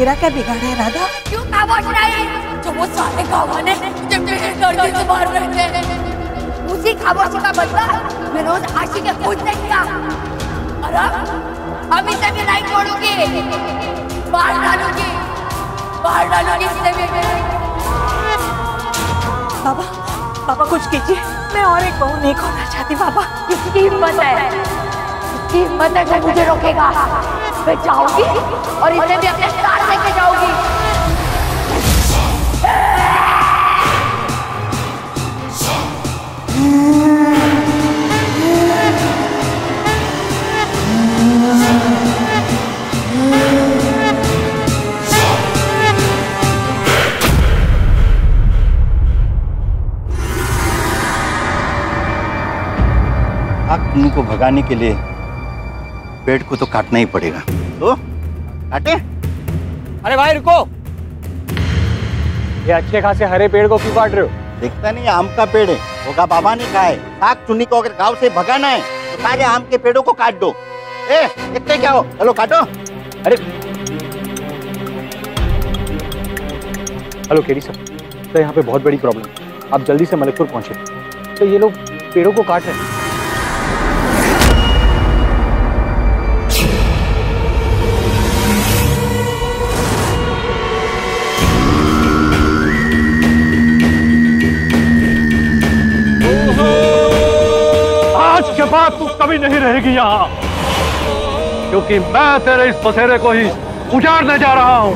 तेरा क्या बिगाड़ा है राधा? क्यों खामोश रही? जो वो साले गावा ने मुझे मेरे गर्दन से मार रहे थे, उसी खामोशी का बदला मैं रोज आशी के पूछने किया। और अभी से भी नहीं छोड़ूंगी, मार डालूंगी इसे भी। बाबा, बाबा कुछ कीजिए, मैं और एक बहू नहीं खोना चाहती बाबा। किसकी हिम्मत है जो मुझे रोकेगा? मैं जाऊंगी और इसे भी अपने साथ लेके जाऊंगी। शाकचुन्नी को भगाने के लिए पेड़ को तो काटना ही पड़ेगा। तो काटे। अरे भाई रुको, ये अच्छे खासे हरे पेड़ को क्यों काट रहे हो? देखता नहीं आम का पेड़ है, होगा बाबा ने कहा है शाकचुन्नी को अगर गांव से भगाना है तो सारे आम के पेड़ों को काट दो। देखते क्या हो, चलो काटो। अरे हेलो केडी साहब, तो यहाँ पे बहुत बड़ी प्रॉब्लम है, आप जल्दी से मलिकपुर पहुंचे। तो ये लोग पेड़ों को काट रहे हैं। के बाद तू कभी नहीं रहेगी यहाँ, क्योंकि मैं तेरे इस बसेरे को ही उजाड़ने जा रहा हूँ।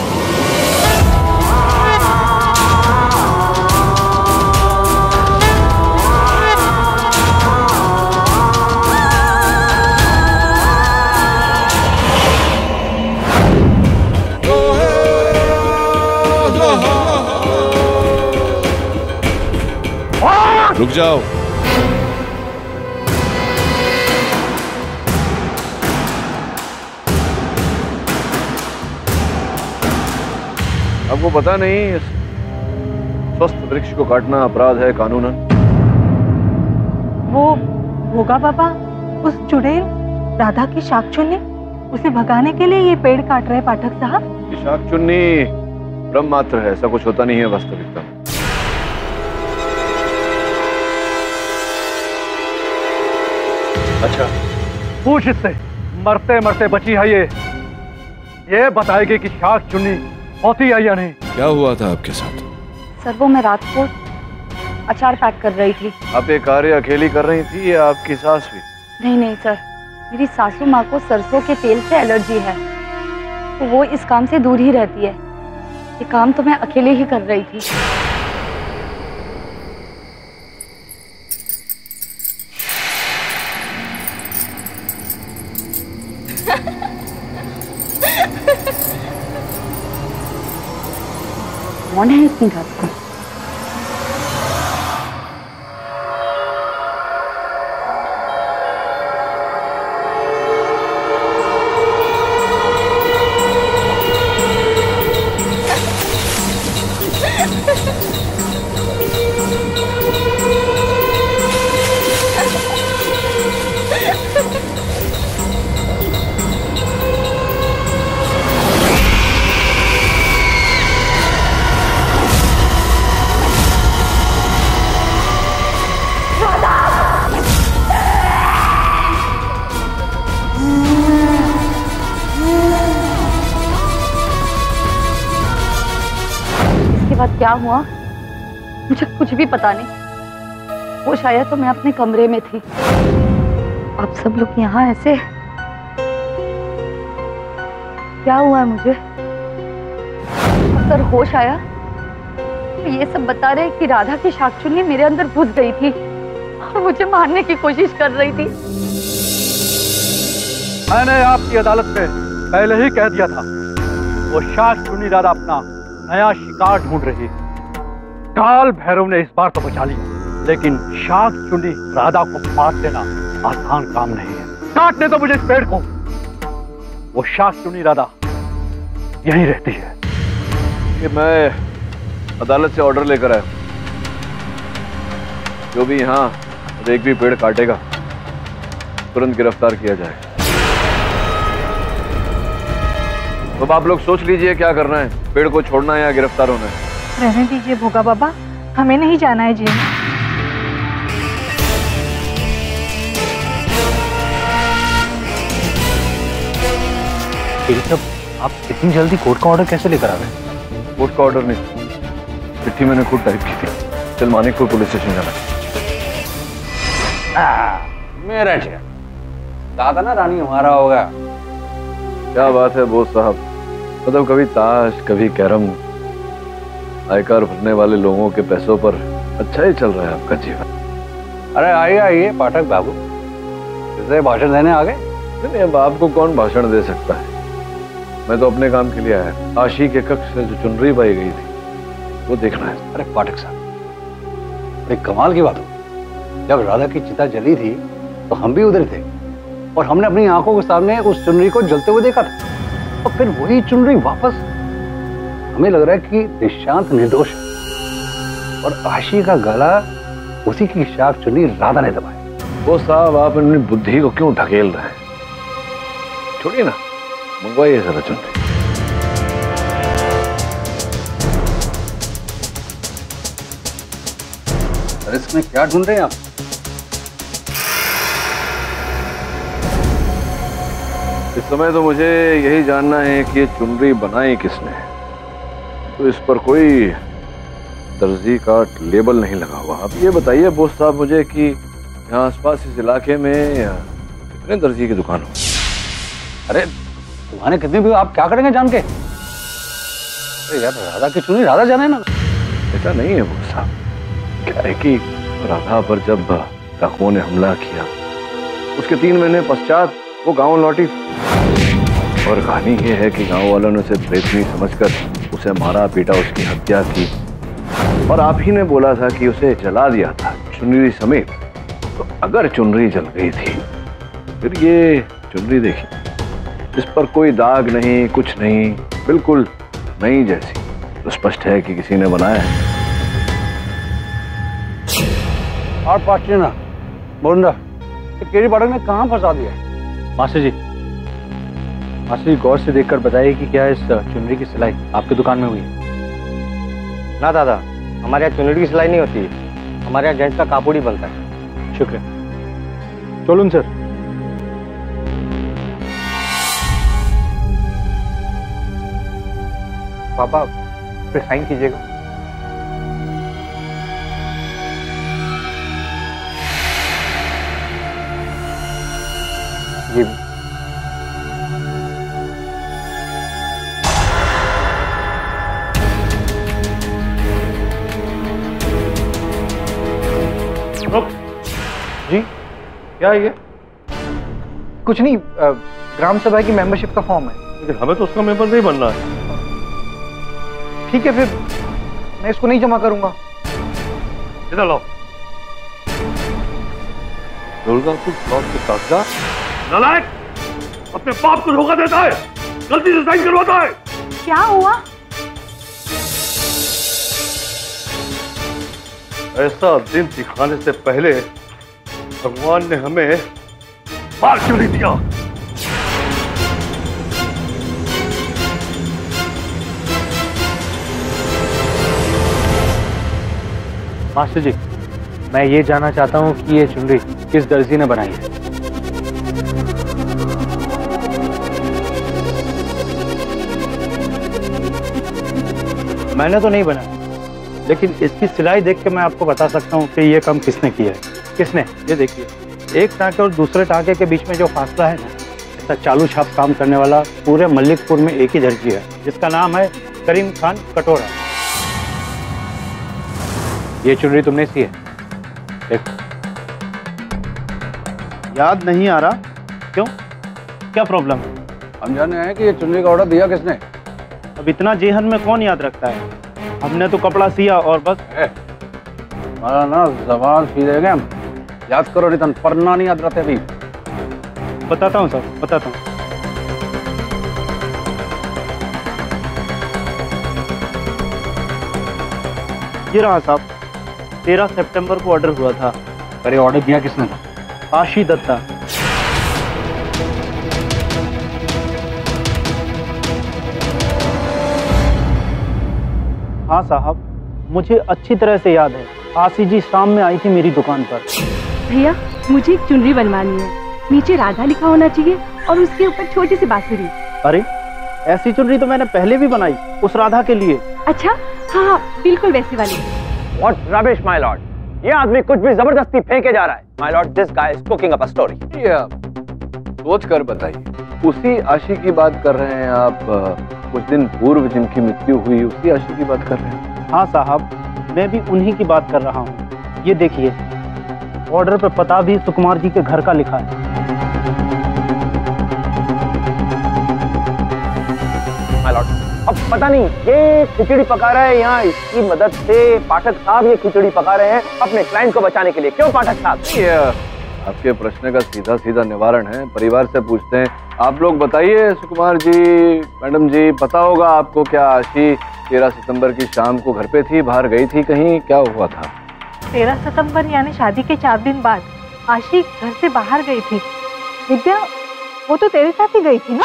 रुक जाओ। आपको पता नहीं इस स्वस्थ वृक्ष को काटना अपराध है कानूनन? वो होगा बाबा उस चुड़ैल राधा की शाकचुन्नी, उसे भगाने के लिए ये पेड़ काट रहे पाठक साहब। ये शाकचुन्नी भ्रम मात्र है, ऐसा कुछ होता नहीं है वास्तविकता में। अच्छा पूछ इससे, मरते मरते बची है ये बताएगी कि शाकचुन्नी होती है या नहीं। क्या हुआ था आपके साथ? सर वो मैं रात को अचार पैक कर रही थी। आप ये कार्य अकेली कर रही थी या आपकी सास भी? नहीं सर, मेरी सासू माँ को सरसों के तेल से एलर्जी है, तो वो इस काम से दूर ही रहती है। ये काम तो मैं अकेले ही कर रही थी। कौन है इतनी रात को? क्या हुआ मुझे कुछ भी पता नहीं। वो शायद तो मैं अपने कमरे में थी। आप सब लोग यहाँ ऐसे, क्या हुआ है मुझे? सर होश आया तो ये सब बता रहे कि राधा की शाकचुन्नी मेरे अंदर घुस गई थी और मुझे मारने की कोशिश कर रही थी। मैंने आपकी अदालत में पहले ही कह दिया था, वो शाकचुन्नी राधा अपना नया शिकार ढूंढ रही। काल भैरव ने इस बार तो बचा लिया, लेकिन शाकचुन्नी राधा को मार देना आसान काम नहीं है। काटने तो मुझे इस पेड़ को। वो शाकचुन्नी राधा यहीं रहती है। कि मैं अदालत से ऑर्डर लेकर आया, जो भी यहाँ एक भी पेड़ काटेगा तुरंत गिरफ्तार किया जाए। तो आप लोग सोच लीजिए क्या करना है, पेड़ को छोड़ना है या गिरफ्तार होना है। रहने दीजिए भोगा बाबा, हमें नहीं जाना है जेल। सब आप इतनी जल्दी कोर्ट का ऑर्डर कैसे लेकर आ गए? कोर्ट का ऑर्डर नहीं, चिट्ठी मैंने खुद टाइप की थी। चल मानिकपुर पुलिस स्टेशन जाना। मेरा चेयर दादा ना रानी हमारा होगा। क्या बात है बोस साहब, मतलब कभी ताश कभी कैरम, आयकर भरने वाले लोगों के पैसों पर अच्छा ही चल रहा है आपका जीवन। अरे आइए आइए पाठक बाबू, इसे भाषण देने आ गए? नहीं, अब आपको कौन भाषण दे सकता है, मैं तो अपने काम के लिए आया। आशी के कक्ष से जो चुनरी पाई गई थी वो देखना है। अरे पाठक साहब, एक कमाल की बात हो, जब राधा की चिता जली थी तो हम भी उधर थे और हमने अपनी आंखों के सामने उस चुनरी को जलते हुए देखा था। और फिर वही चुनरी वापस, हमें लग रहा है कि निशांत निर्दोष है और आशी का गला उसी की शाख चुन्नी राधा ने दबाया। वो साहब आप अपनी बुद्धि को क्यों ढकेल रहे हैं, छोड़िए ना, मंगवाइए जरा चुनरी। अरे इसमें क्या ढूंढ रहे हैं आप? इस समय तो मुझे यही जानना है कि ये चुनरी बनाई किसने। तो इस पर कोई दर्जी का लेबल नहीं लगा हुआ। आप ये बताइए बोस साहब मुझे कि यहाँ आसपास इस इलाके में कितने दर्जी की दुकान हो? अरे दुकानें कितनी भी, आप क्या करेंगे जान के? अरे यार राधा की चुनरी राधा जाने ना। ऐसा नहीं है बोस साहब, क्या है कि राधा पर जब डाकुओं ने हमला किया उसके 3 महीने पश्चात वो गांव लौटी और कहानी ये है कि गांव वालों ने उसे प्रेतनी समझकर उसे मारा पीटा, उसकी हत्या की। और आप ही ने बोला था कि उसे जला दिया था चुनरी समेत। तो अगर चुनरी जल गई थी फिर ये चुनरी देखिए, इस पर कोई दाग नहीं, कुछ नहीं, बिल्कुल नई जैसी। तो स्पष्ट है कि किसी ने बनाया है। और पार्टी ना बोंडा, केडी पाठक ने कहाँ फंसा दिया? मास्टर जी गौर से देखकर बताइए कि क्या इस चुनरी की सिलाई आपकी दुकान में हुई है? ना दादा, हमारे यहाँ चुनरी की सिलाई नहीं होती है, हमारे यहाँ जेंट्स का कापड़ बनता है। शुक्रिया। चलून सर। पापा फिर साइन कीजिएगा। ये भी। जी क्या है ये? कुछ नहीं, ग्राम सभा की मेंबरशिप का फॉर्म है। लेकिन हमें तो उसका मेंबर नहीं बनना है। ठीक है फिर मैं इसको नहीं जमा करूंगा। इधर लाओ। दुर्गापुर ब्लॉक के कागजात। नालायक, अपने बाप को धोखा देता है, गलती से साइन करवाता है। क्या हुआ? ऐसा दिन दिखाने से पहले भगवान ने हमें मार क्यों नहीं दिया? मास्टर जी, मैं ये जानना चाहता हूँ कि ये चुनरी किस दर्जी ने बनाई है? मैंने तो नहीं बनाया, लेकिन इसकी सिलाई देख के मैं आपको बता सकता हूँ कि ये काम किसने किया है। किसने? ये देखिए, एक टाँके और दूसरे टाँके के बीच में जो फासला है ना, ऐसा चालू छाप काम करने वाला पूरे मल्लिकपुर में एक ही दर्जी है, जिसका नाम है करीम खान कटोरा। ये चुनरी तुमने सी है? देखो। याद नहीं आ रहा। क्यों, क्या प्रॉब्लम है? हम जानने आए कि ये चुनरी का ऑर्डर दिया किसने। अब इतना जेहन में कौन याद रखता है? हमने तो कपड़ा सिया और बस। हमारा ना जबान सीधे गए, याद करो नहीं तो पढ़ना नहीं याद रहते। अभी बताता हूँ सर, बताता हूँ। ये रहा साहब, 13 सितंबर को ऑर्डर हुआ था। अरे ऑर्डर दिया किसने था? आशी दत्ता। हाँ साहब, मुझे अच्छी तरह से याद है। आशी जी शाम में आई थी मेरी दुकान पर। भैया मुझे एक चुनरी बनवानी है, नीचे राधा लिखा होना चाहिए और उसके ऊपर छोटी सी बांसुरी। अरे ऐसी चुनरी तो मैंने पहले भी बनाई, उस राधा के लिए। अच्छा हाँ बिल्कुल वैसी वाली। What rubbish, my lord! ये आदमी कुछ भी जबरदस्ती फेंके जा रहा है। My lord, this guy is cooking up a story. सोच कर बताइए, उसी आशी की बात कर रहे हैं आप? कुछ दिन पूर्व जिनकी मृत्यु हुई उसी आशी की बात कर रहे हैं? हाँ साहब, मैं भी उन्हीं की बात कर रहा हूँ। ये देखिए, ऑर्डर पे पता भी सुकुमार जी के घर का लिखा है। My lord, अब पता नहीं ये खिचड़ी पका रहा है यहाँ, इसकी मदद से पाठक साहब ये खिचड़ी पका रहे हैं अपने क्लाइंट को बचाने के लिए। क्यों पाठक साहब? आपके प्रश्न का सीधा सीधा निवारण है, परिवार से पूछते हैं। आप लोग बताइए सुकुमार जी, मैडम जी, पता होगा आपको क्या आशी 13 सितंबर की शाम को घर पे थी, बाहर गई थी कहीं, क्या हुआ था? 13 सितंबर यानी शादी के 4 दिन बाद आशी घर से बाहर गई थी। विद्या, वो तो तेरे साथ ही गई थी ना?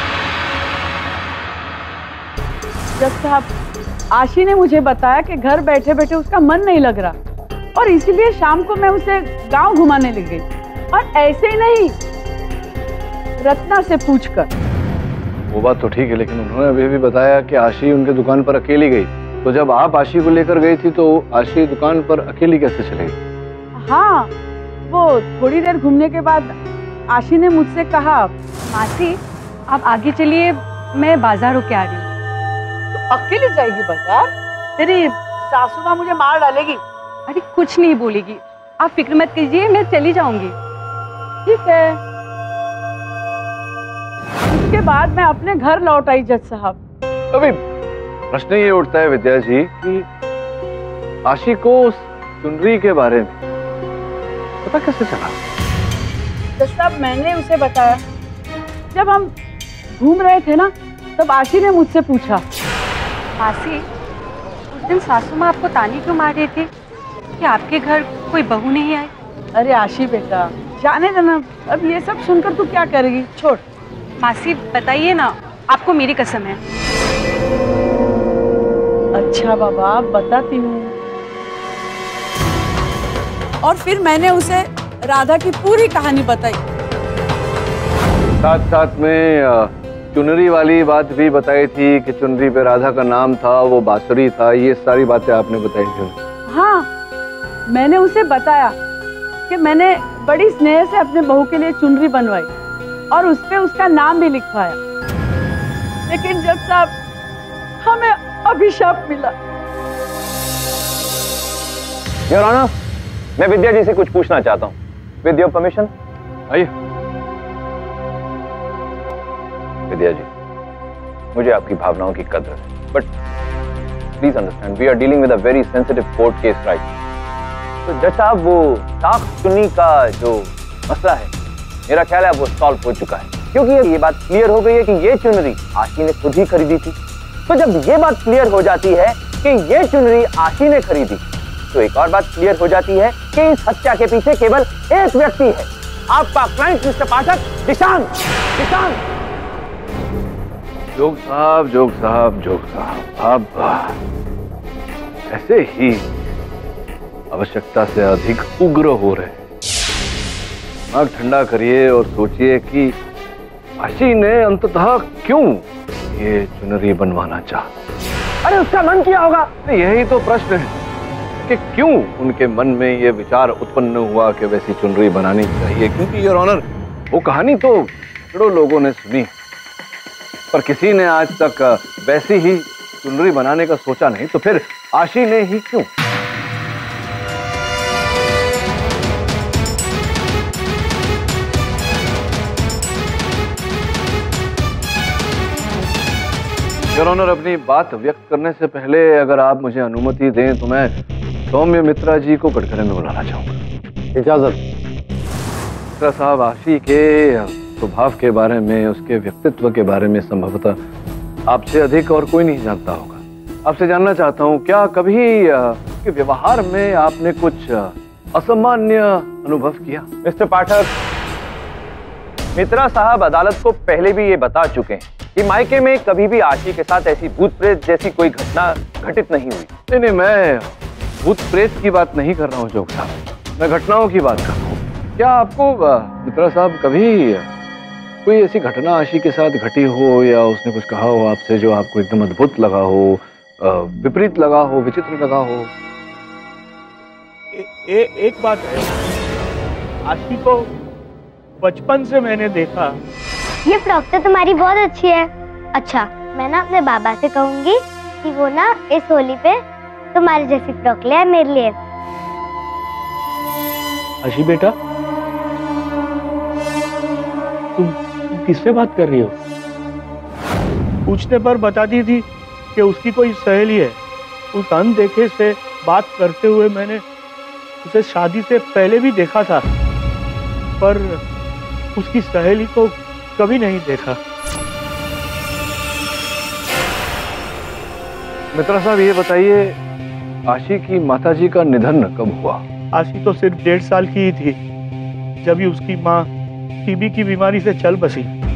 जज साहब, आशी ने मुझे बताया कि घर बैठे बैठे उसका मन नहीं लग रहा और इसीलिए शाम को मैं उसे गांव घुमाने ले गई। और ऐसे ही नहीं, रत्ना से पूछकर। वो बात तो ठीक है, लेकिन उन्होंने अभी भी बताया कि आशी उनके दुकान पर अकेली गई। तो जब आप आशी को लेकर गई थी तो आशी दुकान पर अकेली कैसे चली गई? हाँ, वो थोड़ी देर घूमने के बाद आशी ने मुझसे कहा, मासी आप आगे चलिए, मैं बाजार होके आ रही हूँ। तो अकेले जाएगी बाजार? तेरी सासू माँ मुझे मार डालेगी। अरे कुछ नहीं बोलेगी, आप फिक्र मत कीजिए, मैं चली जाऊंगी। ठीक है। उसके बाद मैं अपने घर लौट आई जज साहब। अभी प्रश्न ये उठता है विद्या जी कि आशी को उस चुनरी के बारे में पता कैसे चला? जज साहब, मैंने उसे बताया। जब हम घूम रहे थे ना, तब आशी ने मुझसे पूछा, मासी उस दिन सासू माँ आपको ताने क्यों मार रही थी कि आपके घर कोई बहू नहीं आई? अरे आशी बेटा, जाने देना, अब ये सब सुनकर तू क्या करेगी, छोड़। मासी बताइए ना, आपको मेरी कसम है। अच्छा बाबा, बताती हूँ। और फिर मैंने उसे राधा की पूरी कहानी बताई। साथ साथ में चुनरी वाली बात भी बताई थी कि चुनरी पे राधा का नाम था, वो बांसुरी था, ये सारी बातें आपने बताई थी। हाँ, मैंने उसे बताया कि मैंने बड़ी स्नेह से अपने बहू के लिए चुनरी बनवाई और उस पे उसका नाम भी लिखवाया। लेकिन जज साहब, हमें अभिशाप मिला। योर ऑनर, मैं विद्या जी से कुछ पूछना चाहता हूँ। With your permission. आइए। विद्या जी, मुझे आपकी भावनाओं की कदर है, but please understand, we are dealing with a very sensitive court case right. तो जज साहब, वो शाखचुन्नी का जो मसला है, मेरा ख्याल है वो सॉल्व हो चुका है, क्योंकि ये बात क्लियर हो गई है कि ये चुनरी आशी ने खुद ही खरीदी थी। तो जब ये बात क्लियर हो जाती है कि ये चुनरी आशी ने खरीदी, तो एक और बात क्लियर हो जाती है कि इस हत्या के पीछे केवल एक व्यक्ति है, आपका क्लाइंट मिस्टर पाठक, दिशांत। दिशांत। जोग साहब, जोग साहब, जोग साहब, आप ऐसे ही आवश्यकता से अधिक उग्र हो रहे हैं। दिमाग ठंडा करिए और सोचिए कि आशी ने अंततः क्यों ये चुनरी बनवाना चाहा। अरे उसका मन क्या होगा? यही तो प्रश्न है कि क्यों उनके मन में ये विचार उत्पन्न हुआ कि वैसी चुनरी बनानी चाहिए। क्योंकि योर ऑनर, वो कहानी तो करोड़ों लोगों ने सुनी, पर किसी ने आज तक वैसी ही चुनरी बनाने का सोचा नहीं। तो फिर आशी ने ही क्यों? योर ऑनर, अपनी बात व्यक्त करने से पहले अगर आप मुझे अनुमति दें तो मैं सौम्य मित्रा जी को कटघरे में बुलाना चाहूंगा। इजाजत। मित्रा साहब, आशी के स्वभाव के बारे में, उसके व्यक्तित्व के बारे में संभवतः आपसे अधिक और कोई नहीं जानता होगा। आपसे जानना चाहता हूँ, क्या कभी उसके व्यवहार में आपने कुछ असामान्य अनुभव किया? मिस्टर पाठक, मित्रा साहब अदालत को पहले भी ये बता चुके हैं कि मायके में कभी भी आशी के साथ ऐसी भूत प्रेत जैसी कोई घटना घटित नहीं हुई। नहीं, मैं भूत प्रेत की बात नहीं कर रहा हूँ जोग साहब, मैं घटनाओं की बात कर रहा हूँ। क्या आपको मित्रा साहब कभी कोई ऐसी घटना आशी के साथ घटी हो या उसने कुछ कहा हो आपसे जो आपको एकदम अद्भुत लगा हो, विपरीत लगा हो, विचित्र लगा हो? एक बात है, आशी को बचपन से मैंने देखा। ये फ्रॉक तो तुम्हारी बहुत अच्छी है। अच्छा, मैं ना अपने बाबा से कहूंगी कि वो ना इस होली पे तुम्हारी जैसी फ्रॉक ले आए मेरे लिए। आशी बेटा, तुम किससे बात कर रही हो? पूछने पर बताती थी कि उसकी कोई सहेली है। उस अनदेखे से बात करते हुए मैंने उसे शादी से पहले भी देखा था, पर उसकी सहेली को कभी नहीं देखा। मित्रा साहब ये बताइए, आशी की माताजी का निधन कब हुआ? आशी तो सिर्फ 1.5 साल की ही थी जब ही उसकी माँ टीबी की बीमारी से चल बसी।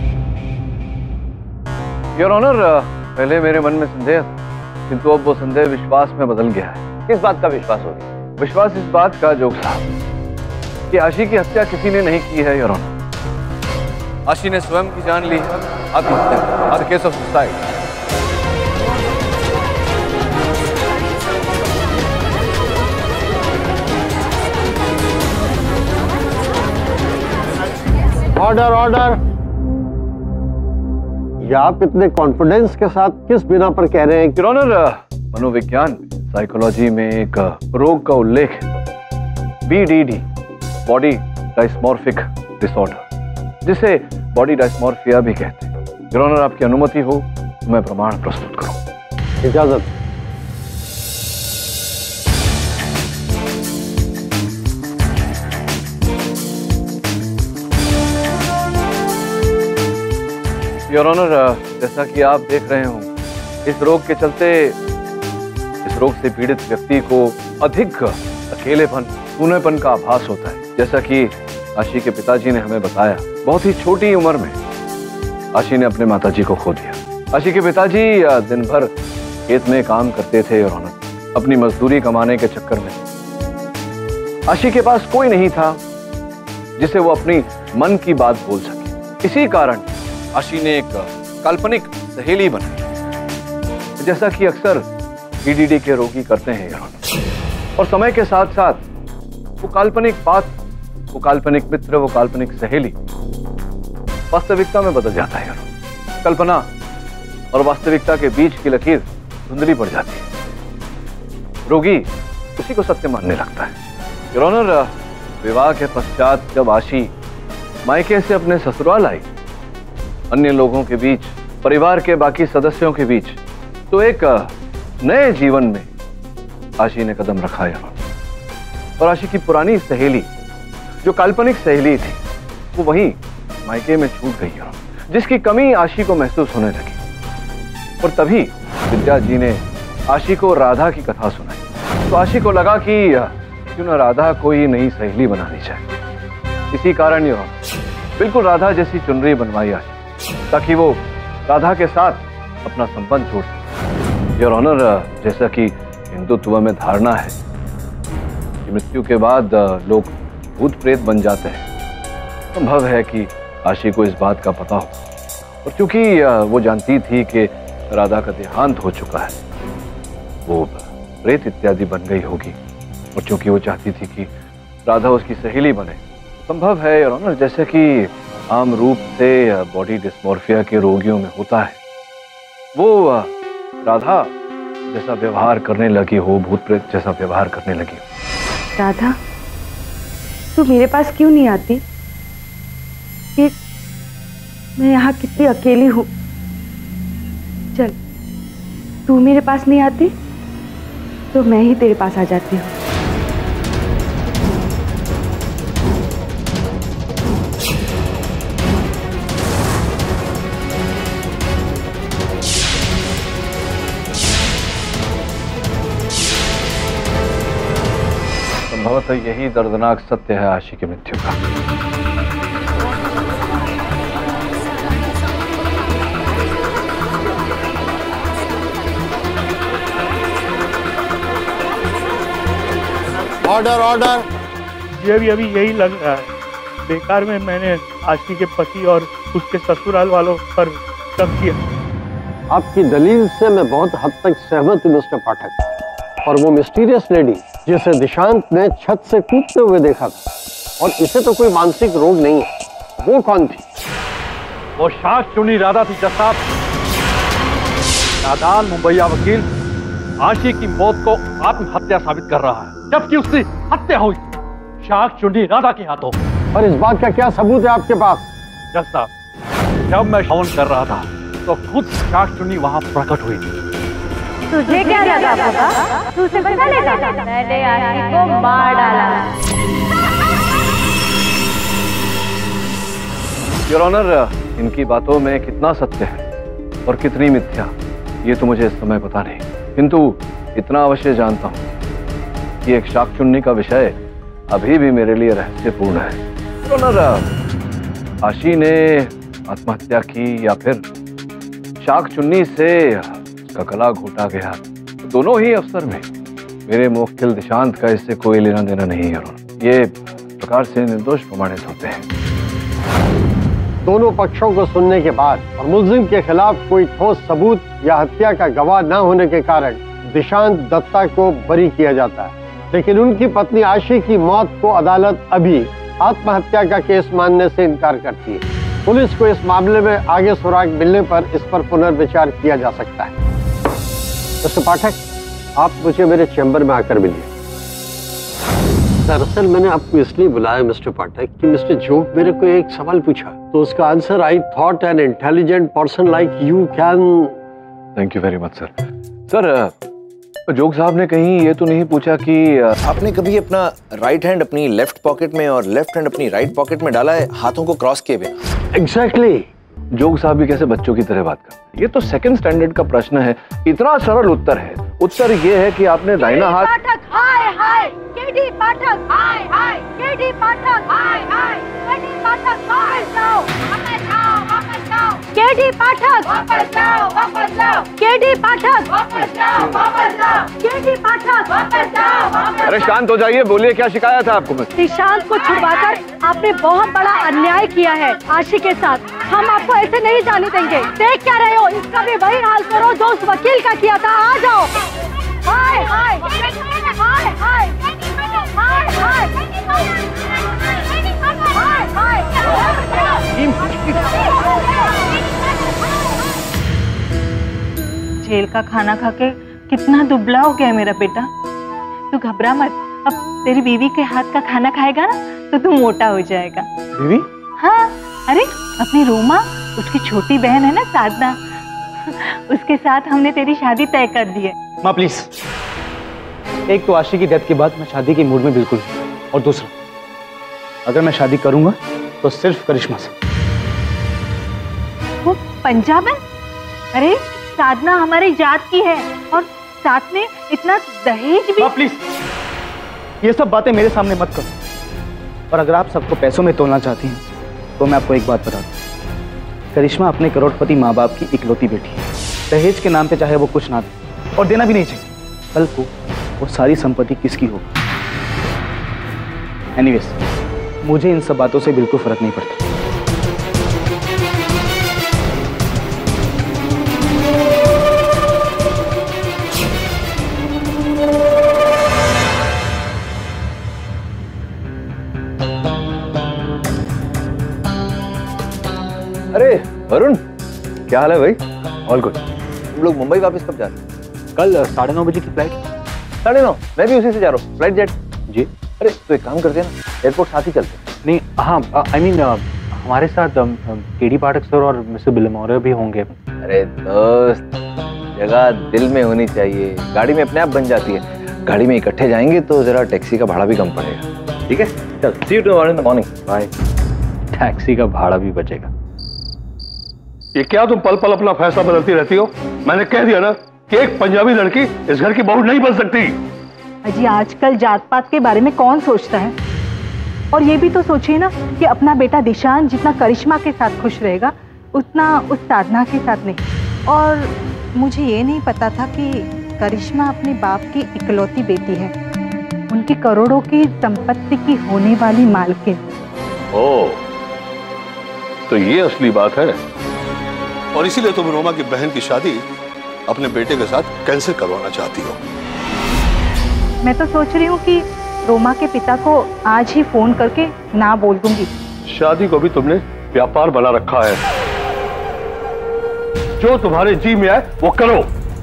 योर ऑनर, पहले मेरे मन में संदेह था, किंतु अब वो संदेह विश्वास में बदल गया है। किस बात का विश्वास हो गया? विश्वास इस बात का जोग साहब कि आशी की हत्या किसी ने नहीं की है योर ऑनर। आशी ने स्वयं की जान ली है, आत्महत्या, case of suicide. Order order. या आप इतने कॉन्फिडेंस के साथ किस बिना पर कह रहे हैं? योर ऑनर, मनोविज्ञान साइकोलॉजी में एक रोग का उल्लेख है, BDD, बॉडी डायस्मॉर्फिक डिसऑर्डर, जिसे बॉडी डायस्मॉर्फिया भी कहते हैं। योर ऑनर, आपकी अनुमति हो तो मैं प्रमाण प्रस्तुत करूं? इजाजत। योर ऑनर, जैसा कि आप देख रहे हो, इस रोग के चलते इस रोग से पीड़ित व्यक्ति को अधिक अकेलेपन, सूनेपन का आभास होता है। जैसा कि आशी के पिताजी ने हमें बताया, बहुत ही छोटी उम्र में आशी ने अपने माताजी को खो दिया। आशी के पिताजी दिन भर खेत में काम करते थे योर ऑनर, अपनी मजदूरी कमाने के चक्कर में। आशी के पास कोई नहीं था जिसे वो अपनी मन की बात बोल सके। इसी कारण आशी ने एक काल्पनिक सहेली बनाई, जैसा कि अक्सर BDD के रोगी करते हैं यार। और समय के साथ साथ वो काल्पनिक बात, वो काल्पनिक मित्र, वो काल्पनिक सहेली वास्तविकता में बदल जाता है यार। कल्पना और वास्तविकता के बीच की लकीर धुंधली पड़ जाती है। रोगी उसी को सत्य मानने लगता है। योर ऑनर, विवाह के पश्चात जब आशी मायके से अपने ससुराल आई, अन्य लोगों के बीच, परिवार के बाकी सदस्यों के बीच, तो एक नए जीवन में आशी ने कदम रखा है। और आशी की पुरानी सहेली, जो काल्पनिक सहेली थी, वो वहीं मायके में छूट गई है, जिसकी कमी आशी को महसूस होने लगी। और तभी विद्या जी ने आशी को राधा की कथा सुनाई, तो आशी को लगा कि क्यों न राधा को ही नई सहेली बनानी चाहिए। इसी कारण यह बिल्कुल राधा जैसी चुनरी बनवाई आशी, ताकि वो राधा के साथ अपना संबंध जोड़ सके। योर ऑनर, जैसा कि हिंदुत्व में धारणा है कि मृत्यु के बाद लोग भूत प्रेत बन जाते हैं, संभव है कि आशी को इस बात का पता हो। और क्योंकि वो जानती थी कि राधा का देहांत हो चुका है, वो प्रेत इत्यादि बन गई होगी। और क्योंकि वो चाहती थी कि राधा उसकी सहेली बने, संभव है योर ऑनर, जैसे कि आम रूप से बॉडी डिस्मॉर्फिया के रोगियों में होता है, वो राधा जैसा व्यवहार करने लगी हो, भूत प्रेत जैसा व्यवहार करने लगी हो। राधा, तू मेरे पास क्यों नहीं आती? कि मैं यहाँ कितनी अकेली हूँ। चल, तू मेरे पास नहीं आती तो मैं ही तेरे पास आ जाती हूँ। संभवतः यही दर्दनाक सत्य है आशी की मृत्यु का। Order order. ये भी अभी यही लग रहा है, बेकार में मैंने आशी के पति और उसके ससुराल वालों पर शक किया। आपकी दलील से मैं बहुत हद तक सहमत हूँ मिस्टर पाठक। और वो मिस्टीरियस लेडी जिसे दिशांत ने छत से कूदते हुए देखा था, और इसे तो कोई मानसिक रोग नहीं है, वो कौन थी? वो शाखचुन्नी राधा थी जज साहब। नादान मुंबईया वकील आशी की मौत को आत्महत्या साबित कर रहा है, जबकि उसकी हत्या हुई शाखचुन्नी राधा के हाथों। और इस बात का क्या सबूत है आपके पास? जज साहब, जब मैं हवन कर रहा था तो खुद शाखचुन्नी वहां प्रकट हुई थी। तुझे क्या लगा बाबा? तू उसे बचा लेगा? मैंने आशी को मार डाला। योर ऑनर, इनकी बातों में कितना सत्य है और कितनी मिथ्या, ये तो मुझे इस समय पता नहीं, किंतु इतना अवश्य जानता हूँ कि एक शाखचुन्नी का विषय अभी भी मेरे लिए रहस्यपूर्ण है। योर ऑनर, आशी ने आत्महत्या की या फिर शाखचुन्नी से उसका गला घोटा गया, दोनों ही अवसर में मेरे मुवक्किल दिशांत का इससे कोई लेना देना नहीं है। ये प्रकार से निर्दोष प्रमाणित होते हैं। दोनों पक्षों को सुनने के बाद और मुलजिम के खिलाफ कोई ठोस सबूत या हत्या का गवाह न होने के कारण दिशांत दत्ता को बरी किया जाता है, लेकिन उनकी पत्नी आशी की मौत को अदालत अभी आत्महत्या का केस मानने से इनकार करती है। पुलिस को इस मामले में आगे सुराग मिलने पर इस पर पुनर्विचार किया जा सकता है। मिस्टर पाठक, आप मुझे मेरे चैम्बर में आकर मिलिए। दरअसल मैंने आपको इसलिए बुलाया मिस्टर पाठक कि मिस्टर जोग मेरे को एक सवाल पूछा, तो उसका answer I thought an intelligent person like you can. Thank you very much sir. Sir, Jog साहब ने कहीं ये तो नहीं पूछा कि आपने कभी अपना राइट हैंड अपनी लेफ्ट पॉकेट में और लेफ्ट हैंड अपनी राइट पॉकेट में डाला है, हाथों को क्रॉस किए बिना? एग्जैक्टली। जोग साहब भी कैसे बच्चों की तरह बात करते हैं? ये तो सेकंड स्टैंडर्ड का प्रश्न है। इतना सरल उत्तर है। उत्तर ये है कि आपने दाहिना हाथ। पाठक हाय हाय, केडी पाठक हाय हाय, केडी पाठक हाय हाय, केडी पाठक वापस जाओ, वापस जाओ, वापस जाओ, केडी पाठक वापस जाओ, वापस जाओ, केडी पाठक वापस जाओ, वापस जाओ, केडी पाठक वापस जाओ, वापस। अरे शांत हो जाइए, बोलिए क्या शिकायत है आपको? दिशांत को छुड़वाकर आपने बहुत बड़ा अन्याय किया है आशी के साथ। हम आपको ऐसे नहीं जाने देंगे। देख क्या रहे हो? इसका भी वही हाल करो जो उस वकील का किया था। आ जाओ। हाय हाय हाय हाय हाय हाय जेल का खाना खा के कितना दुबला हो गया है मेरा बेटा। तू घबरा मत, अब तेरी बीवी के हाथ का खाना खाएगा ना तो तू मोटा हो जाएगा। बीवी? हाँ, अरे अपनी रूमा, उसकी छोटी बहन है ना साधना, उसके साथ हमने तेरी शादी तय कर दी है। माँ प्लीज, एक तो आशी की डेथ के बाद मैं शादी के मूड में बिल्कुल नहीं, और दूसरा अगर मैं शादी करूंगा तो सिर्फ करिश्मा से। वो पंजाबन? अरे साधना हमारी जात की है और साथ में इतना दहेज भी। माँ प्लीज, ये सब बातें मेरे सामने मत करो। और अगर आप सबको पैसों में तोलना चाहती हैं तो मैं आपको एक बात बता दूं, करिश्मा अपने करोड़पति माँ बाप की इकलौती बेटी है। दहेज के नाम पे चाहे वो कुछ ना दे और देना भी नहीं चाहिए, कल को वो सारी संपत्ति किसकी होगी। एनीवेज, मुझे इन सब बातों से बिल्कुल फर्क नहीं पड़ता। अरे वरुण, क्या हाल है भाई? All good. तुम लोग मुंबई वापस कब जा रहे हो? कल 9:30 बजे की फ्लाइट। 9:30? मैं भी उसी से जा रहा हूँ, फ्लाइट जेट। जी। अरे तो एक काम करते हैं ना, एयरपोर्ट साथ ही चलते हैं। नहीं, हाँ, आई मीन हमारे साथ केडी पाठक सर और मिस्टर बिलमोरे भी होंगे। अरे दोस्त, जगह दिल में होनी चाहिए, गाड़ी में अपने आप बन जाती है। गाड़ी में इकट्ठे जाएंगे तो जरा टैक्सी का भाड़ा भी कम पड़ेगा। ठीक है, चल, see you tomorrow in the morning. Bye. Taxi का भाड़ा भी बचेगा। ये क्या तुम पल पल अपना फैसला बदलती रहती हो? मैंने कह दिया ना कि एक पंजाबी लड़की इस घर की बहू नहीं बन सकती। अजी आजकल जात पात के बारे में कौन सोचता है? और ये भी तो सोचिए ना कि अपना बेटा दिशांत जितना करिश्मा के साथ खुश रहेगा उतना उस साधना के साथ नहीं। और मुझे ये नहीं पता था कि करिश्मा अपने बाप की इकलौती बेटी है। उनकी करोड़ों की संपत्ति की होने वाली मालकिन। ओह, तो ये असली बात है। और इसीलिए तुम रोमा की बहन की शादी अपने बेटे के साथ कैंसिल करवाना चाहती हो। मैं तो सोच रही हूँ कि रोमा के पिता को आज ही फोन करके ना बोल दूंगी। शादी को भी तुमने व्यापार बना रखा है। जो तुम्हारे जी में आए वो करो।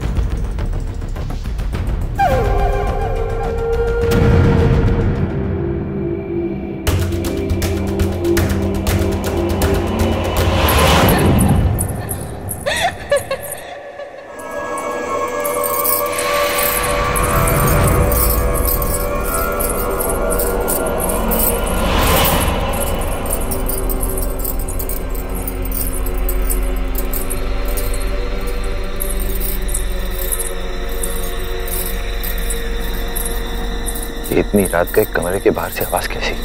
इतनी रात का एक कमरे के बाहर से आवाज कैसी?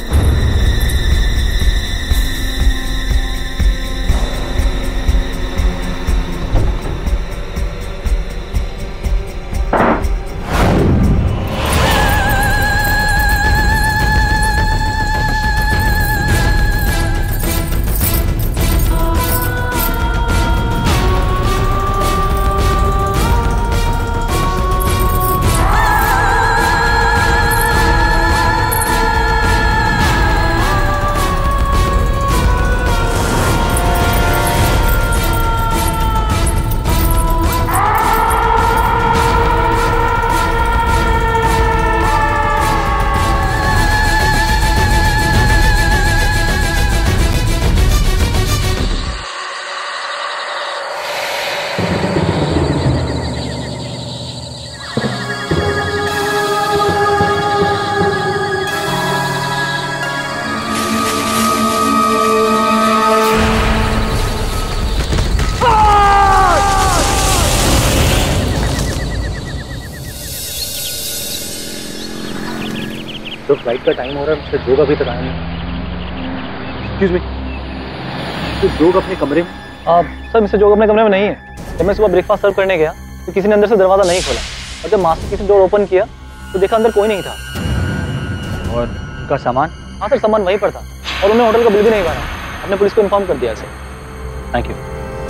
तो फ्लाइट का टाइम हो रहा है, मिस्टर जोग अभी तक आया नहीं। एक्सक्यूज मी, तो जोग अपने कमरे में? सर मिस्टर जोग अपने कमरे में नहीं है। जब मैं सुबह ब्रेकफास्ट सर्व करने गया तो किसी ने अंदर से दरवाजा नहीं खोला, और जब मास्टर किसी डोर ओपन किया तो देखा अंदर कोई नहीं था। और उनका सामान? हाँ सर, सामान वहीं पर था और उन्होंने होटल का बिल भी नहीं भरा। हमने पुलिस को इन्फॉर्म कर दिया सर। Thank you.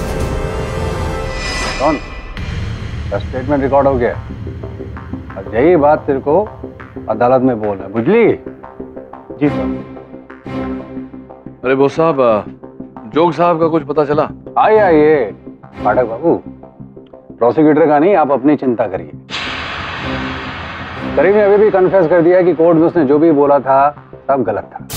कौन? स्टेटमेंट रिकॉर्ड हो गया और यही बात तेरे को अदालत में बोलना, बुझली? जी सर। अरे वो साहब, जोग साहब का कुछ पता चला? आइए पाठक बाबू, प्रोसिक्यूटर का नहीं, आप अपनी चिंता करिए। करीम ने अभी भी कन्फेस कर दिया कि कोर्ट में उसने जो भी बोला था सब गलत था।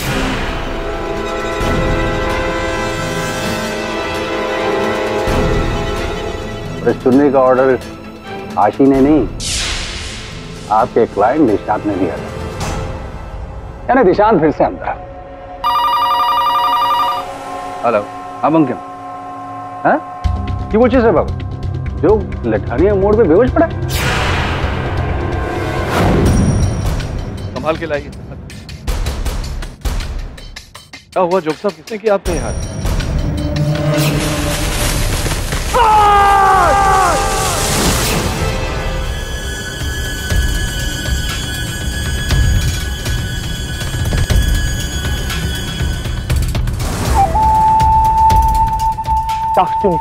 और इस चुन्नी का ऑर्डर आशी ने नहीं, आपके क्लाइंट निशांत ने दिया था। यानी निशांत फिर से अंदर। हेलो, हाँ बंकिम, हाँ की वो चीज है बाबू जो लठानिया मोड़ पे बेहोश पड़ा? संभाल के लाइए। क्या हुआ जोग साहब, किसने किया आपके यहाँ? शाखचुन्नी।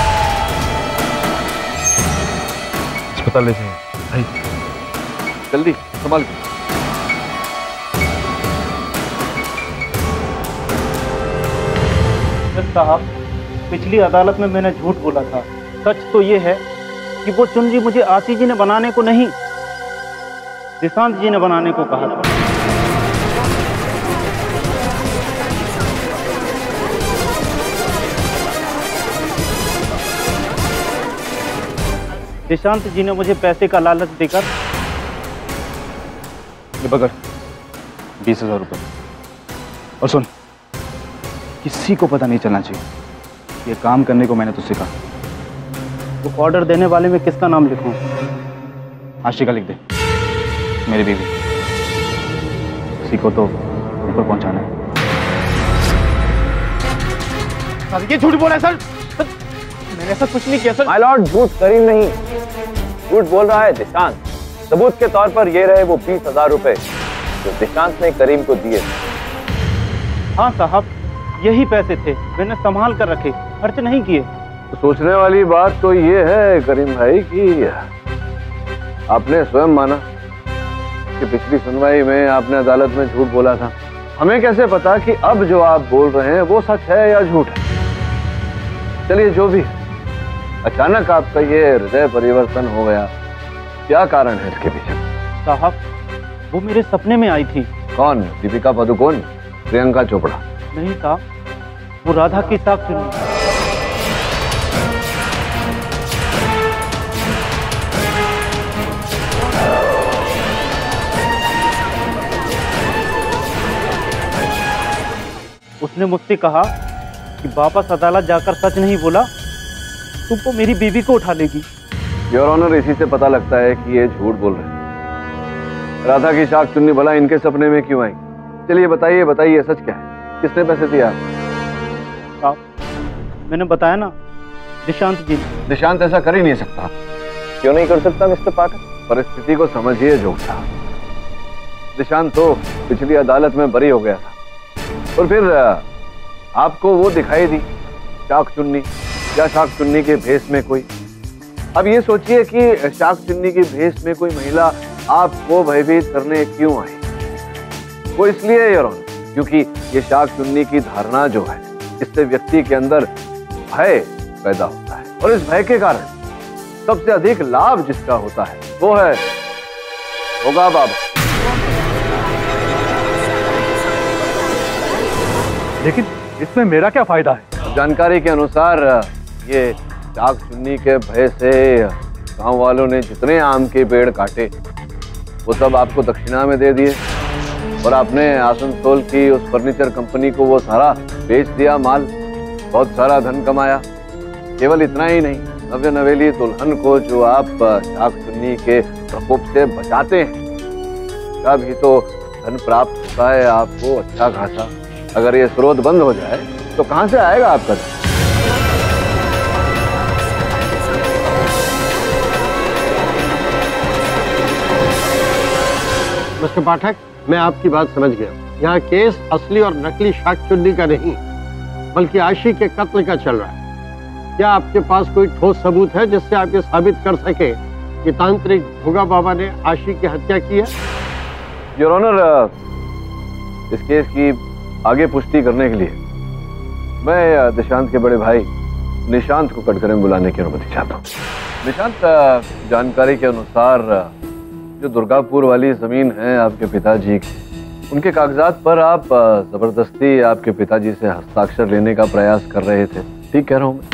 अस्पताल ले जाइए भाई, जल्दी संभाल। साहब, पिछली अदालत में मैंने झूठ बोला था। सच तो ये है कि वो चुनरी मुझे आशी जी ने बनाने को नहीं, निशांत जी ने बनाने को कहा था। निशांत जी ने मुझे पैसे का लालच देकर ये पकड़ 20,000 रुपए। और सुन, किसी को पता नहीं चलना चाहिए ये काम करने को मैंने तुझसे कहा। वो ऑर्डर देने वाले में किसका नाम लिखूं? आशिका लिख दे, मेरी बीवी। किसी को तो ऊपर पहुंचाना है। ये झूठ बोला है सर, मैंने ऐसा कुछ नहीं किया सर। माय लॉर्ड, झूठ करीम नहीं, झूठ बोल रहा है निशांत। सबूत के तौर पर ये रहे वो 20,000 रुपए जो निशांत ने करीम को दिए। हाँ साहब, यही पैसे थे, मैंने संभाल कर रखे, खर्च नहीं किए। तो सोचने वाली बात तो ये है करीम भाई कि आपने स्वयं माना कि पिछली सुनवाई में आपने अदालत में झूठ बोला था। हमें कैसे पता कि अब जो आप बोल रहे हैं वो सच है या झूठ है? चलिए जो भी, अचानक आपका ये हृदय परिवर्तन हो गया, क्या कारण है इसके पीछे? साहब, वो मेरे सपने में आई थी। कौन? दीपिका पादुकोण? प्रियंका चोपड़ा? नहीं साहब, वो राधा की शाकचुन्नी। उसने मुझसे कहा कि वापस अदालत जाकर सच नहीं बोला तुमको मेरी बीवी को उठा लेगी। योर ऑनर, इसी से पता लगता है कि ये झूठ बोल रहे हैं। राधा की शाकचुन्नी भला इनके सपने में क्यों आई? चलिए बताइए बताइए, सच क्या है? किसने पैसे दिए आपको? मैंने बताया ना, निशांत जी। निशांत ऐसा कर ही नहीं सकता। क्यों नहीं कर सकता मिस्टर पाठक? परिस्थिति को समझिए जोग साहब। निशांत तो पिछली अदालत में बरी हो गया था और फिर आपको वो दिखाई दी शाकचुन्नी या शाकचुन्नी के भेष में कोई। अब ये सोचिए कि शाकचुन्नी के भेष में कोई महिला आपको भयभीत करने क्यों आई? वो इसलिए योर ऑनर क्योंकि ये शाकचुन्नी की धारणा जो है, इससे व्यक्ति के अंदर भय पैदा होता है और इस भय के कारण सबसे अधिक लाभ जिसका होता है वो है भोगा बाबा। लेकिन इसमें मेरा क्या फायदा है? जानकारी के अनुसार ये शाकचुन्नी के भय से गांव वालों ने जितने आम के पेड़ काटे वो सब आपको दक्षिणा में दे दिए और आपने आसनसोल की उस फर्नीचर कंपनी को वो सारा बेच दिया माल, बहुत सारा धन कमाया। केवल इतना ही नहीं, नव्य नवेली दुल्हन को जो आप शाकचुन्नी के प्रकोप से बचाते हैं, का भी तो धन प्राप्त होता है आपको अच्छा खासा। अगर ये स्रोत बंद हो जाए तो कहां से आएगा आपका धन? मिस्टर पाठक, मैं आपकी बात समझ गया। यहाँ केस असली और नकली शाकचुन्नी का नहीं बल्कि आशी के कत्ल का चल रहा है। क्या आपके पास कोई ठोस सबूत है जिससे आप ये साबित कर सके कि तांत्रिक भोगा बाबा ने आशी की हत्या की है? योर ऑनर, इस केस की आगे पुष्टि करने के लिए मैं निशांत के बड़े भाई निशांत को कटघरे में बुलाने की अनुमति चाहता हूँ। निशांत, जानकारी के अनुसार जो दुर्गापुर वाली जमीन है आपके पिताजी की, उनके कागजात पर आप जबरदस्ती आपके पिताजी से हस्ताक्षर लेने का प्रयास कर रहे थे, ठीक कह रहा हूं मैं?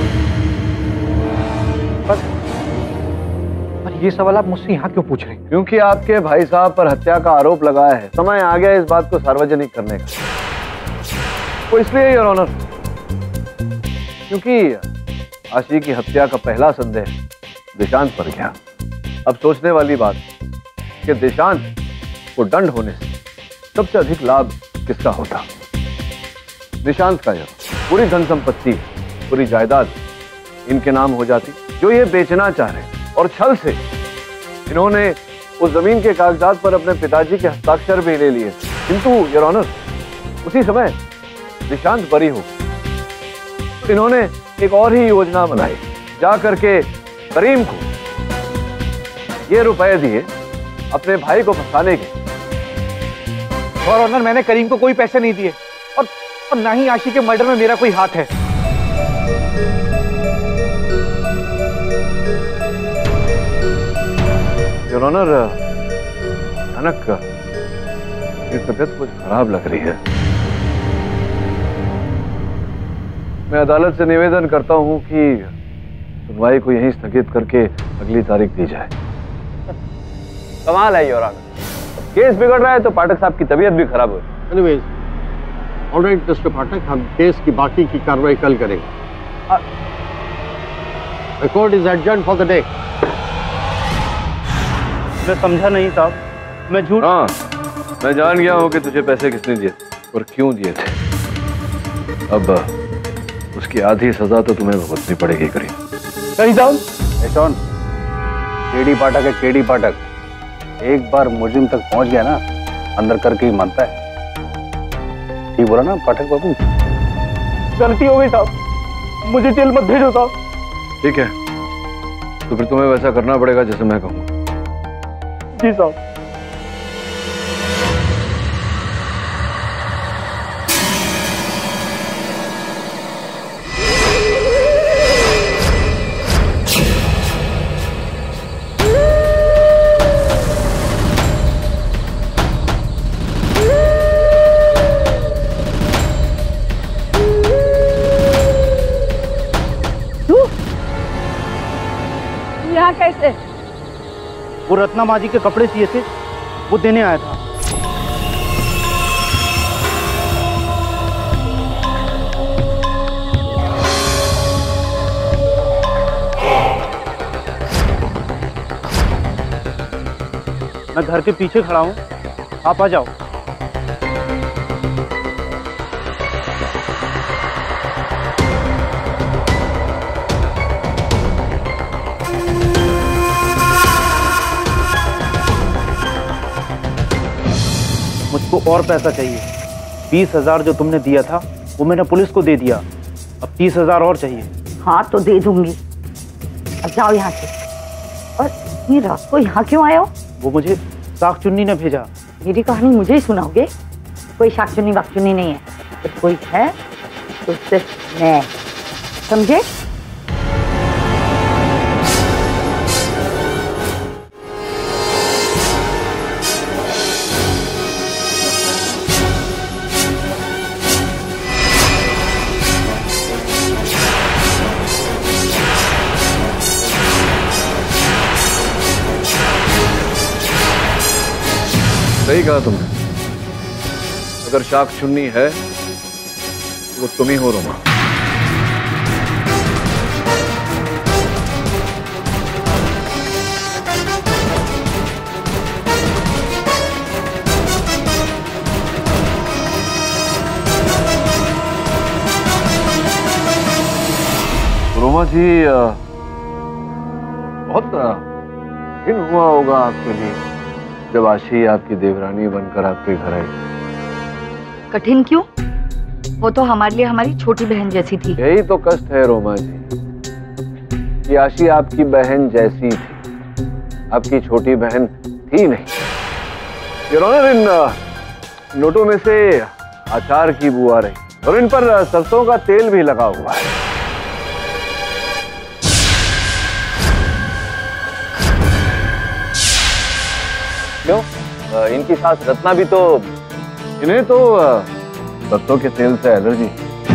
पर ये सवाल आप मुझसे यहाँ क्यों पूछ रहे हैं? क्योंकि आपके भाई साहब पर हत्या का आरोप लगाया है, समय आ गया इस बात को सार्वजनिक करने का। वो इसलिए योर ऑनर क्योंकि आशी की हत्या का पहला संदेह निशांत पर गया। अब सोचने वाली बात कि निशांत को दंड होने से सबसे अधिक लाभ किसका होता? निशांत का। यह पूरी धन संपत्ति, पूरी जायदाद इनके नाम हो जाती जो ये बेचना चाह रहे और छल से इन्होंने उस जमीन के कागजात पर अपने पिताजी के हस्ताक्षर भी ले लिए। किंतु योर ऑनर उसी समय निशांत बरी हो, इन्होंने एक और ही योजना बनाई, जा करके करीम को ये रुपए दिए अपने भाई को फंसाने के। और ऑनर, मैंने करीम को कोई पैसे नहीं दिए और ना ही आशी के मर्डर में मेरा कोई हाथ है। योर ऑनर, अचानक मेरी तबीयत कुछ खराब लग रही है। मैं अदालत से निवेदन करता हूं कि सुनवाई को यहीं स्थगित करके अगली तारीख दी जाए। कमाल है योर ऑनर, केस बिगड़ रहा है तो पाठक साहब की तबीयत भी खराब हुई। एनीवेज, ऑलराइट मिस्टर पाठक, हम केस की बाकी की कार्रवाई कल करेंगे। The court is adjourned for the day. मैं समझा नहीं साहब, मैं झूठ। हाँ, मैं जान गया हूँ कि तुझे पैसे किसने दिए और क्यों दिए थे। अब उसकी आधी सजा तो तुम्हें भुगतनी पड़ेगी करीम। सही साहब, केडी पाठक है केडी पाठक। एक बार मुलजिम तक पहुंच गया ना अंदर करके ही मानता है। ठीक बोला ना पाठक बाबू? गलती हो गई साहब, मुझे जेल मत भेजो साहब। ठीक है, तो फिर तुम्हें वैसा करना पड़ेगा जैसे मैं कहूँगा। जी साहब। यहाँ कैसे? वो रत्ना माँ जी के कपड़े सिए थे, वो देने आया था। मैं घर के पीछे खड़ा हूँ, आप आ जाओ। मुझको और पैसा चाहिए। 20,000 जो तुमने दिया था वो मैंने पुलिस को दे दिया, अब 30,000 और चाहिए। हाँ तो दे दूंगी, अब जाओ यहाँ से। और ये रात को यहाँ क्यों आए हो? वो मुझे शाखचुन्नी ने भेजा। मेरी कहानी मुझे ही सुनाओगे? कोई शाखचुन्नी वाकचुन्नी नहीं है, तो कोई है तो सिर्फ मैं, समझे? सही कहा तुमने, अगर शाखचुन्नी है तो वो तुम ही हो रोमा। रोमा जी, बहुत कठिन हुआ होगा आपके लिए जब आशी आपकी देवरानी बनकर आपके घर आई। कठिन क्यों? वो तो हमारे लिए हमारी छोटी बहन जैसी थी। यही तो कष्ट है रोमा जी, कि आशी आपकी बहन जैसी थी, आपकी छोटी बहन थी नहीं। योर ऑनर, इन नोटों में से अचार की बू आ रही और इन पर सरसों का तेल भी लगा हुआ है। क्यों? इनकी सास रत्ना भी तो, इन्हें तो सरसों के तेल से एलर्जी।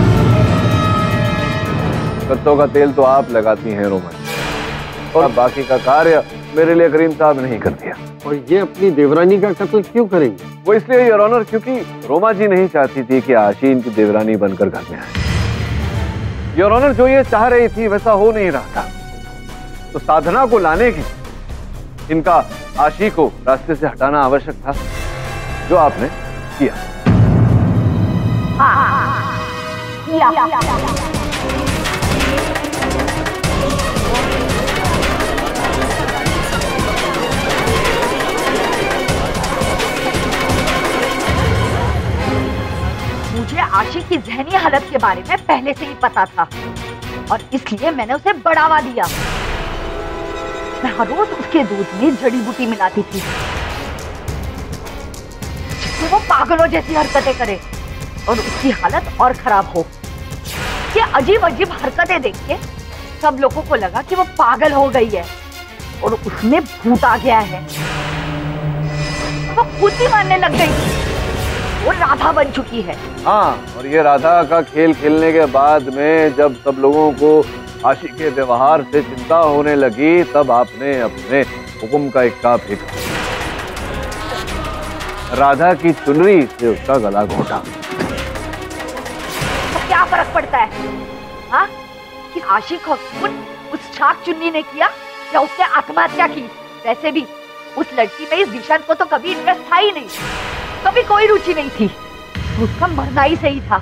सरसों का तेल तो आप लगाती हैं रोमा, और बाकी का कार्य मेरे लिए करीम साहब नहीं कर दिया। और ये अपनी देवरानी का कत्ल क्यों करेंगे? वो इसलिए योर ऑनर, क्योंकि रोमा जी नहीं चाहती थी कि आशी इनकी देवरानी बनकर घर में आए। योर ऑनर, जो ये चाह रही थी वैसा हो नहीं रहा था, तो साधना को लाने की इनका आशी को रास्ते से हटाना आवश्यक था, जो आपने किया। मुझे आशी की जहनी हालत के बारे में पहले से ही पता था और इसलिए मैंने उसे बढ़ावा दिया। मैं हर रोज उसके दूध में जड़ी बूटी मिलाती थी जिससे वो पागलों जैसी हरकतें करे और उसकी हालत और खराब हो। ये अजीब अजीब हरकतें देख के सब लोगों को लगा कि वो पागल हो गई है और उसमें भूत आ गया है। वो खुद ही मानने लग गई थी वो राधा बन चुकी है। हाँ, और ये राधा का खेल खेलने के बाद में जब सब लोगों को आशी के व्यवहार से चिंता होने लगी, तब आपने अपने हुक्म का इक्का फेंका, राधा की चुनरी से उसका गला घोटा। तो क्या फर्क पड़ता है हाँ? कि आशी को उस शाखचुन्नी ने किया या उसने आत्महत्या की? वैसे भी उस लड़की में इस दिशांत को तो कभी इंटरेस्ट था ही नहीं, कभी कोई रुचि नहीं थी, उसका मरना ही सही था।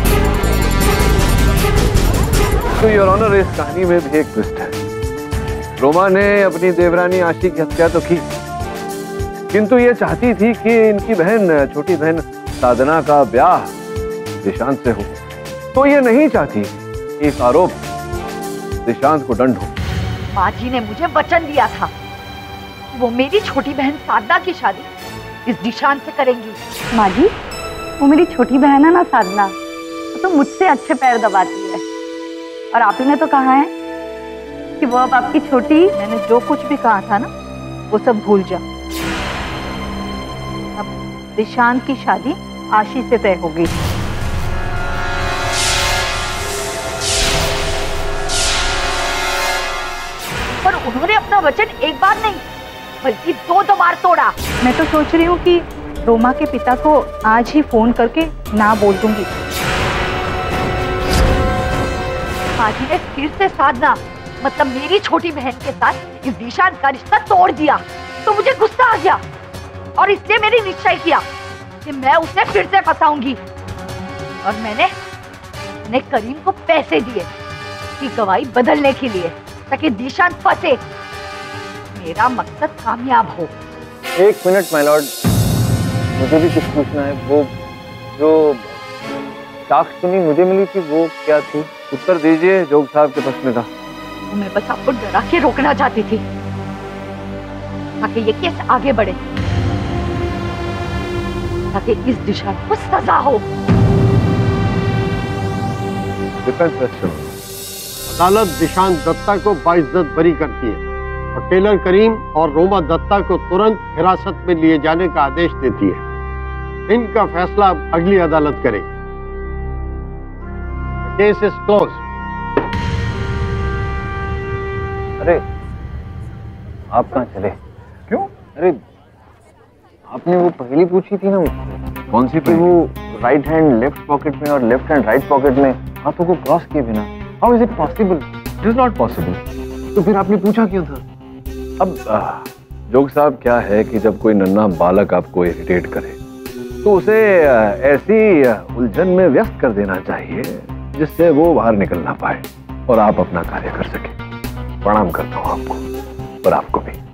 तो योर ऑनर, इस कहानी में भी एक ट्विस्ट है। रोमा ने अपनी देवरानी आशी की हत्या तो की, किंतु ये चाहती थी कि इनकी बहन, छोटी बहन साधना का ब्याह दिशांत से हो। तो ये नहीं चाहती कि इस आरोप दिशांत को दंड हो। माँ जी ने मुझे वचन दिया था कि वो मेरी छोटी बहन साधना की शादी इस दिशांत से करेंगी। माँ जी, वो मेरी छोटी बहन है ना साधना, वो तो मुझसे अच्छे पैर दबाती है। और आप ही ने तो कहा है कि वो अब आपकी छोटी। मैंने जो कुछ भी कहा था ना, वो सब भूल जा। अब दिशांत की शादी आशी से तय होगी। पर उन्होंने अपना वचन एक बार नहीं बल्कि दो बार तोड़ा। मैं तो सोच रही हूँ कि रोमा के पिता को आज ही फोन करके ना बोल दूंगी। माँ जी ने फिर से साधना मतलब मेरी छोटी बहन के साथ इस दिशांत का रिश्ता तोड़ दिया तो मुझे गुस्सा आ गया और इसलिए मैंने निश्चय किया कि मैं उसे फिर से फंसाऊंगी। और मैंने करीम को पैसे दिए कि गवाही बदलने के लिए ताकि दिशांत फंसे। मेरा मकसद कामयाब हो। एक मिनट माय लॉर्ड, मुझे भी कुछ पूछना है। वो जो शाख्चुन्नी मुझे मिली थी वो क्या थी? उत्तर दीजिए जोग साहब के प्रश्न का। मैं बस आपको डरा के रोकना चाहती थी ताकि ये केस आगे बढ़े, ताकि इस दिशा को सजा हो। Defence question. अदालत दिशांत दत्ता को बाइज्जत बरी करती है और टेलर करीम और रोमा दत्ता को तुरंत हिरासत में लिए जाने का आदेश देती है। इनका फैसला अगली अदालत करेगी। Case is close. अरे आप कहाँ चले? क्यों? अरे आपने वो पहली पूछी थी ना मुझसे। कौन सी? वो राइट हैंड लेफ्ट पॉकेट में और लेफ्ट हैंड राइट पॉकेट में हाथों को क्रॉस किए बिना। How is it possible? It is not possible. तो फिर आपने पूछा क्यों था? अब जोग साहब क्या है कि जब कोई नन्हा बालक आपको इरिटेट करे तो उसे ऐसी उलझन में व्यस्त कर देना चाहिए जिससे वो बाहर निकल ना पाए और आप अपना कार्य कर सके। प्रणाम करता हूँ आपको और आपको भी।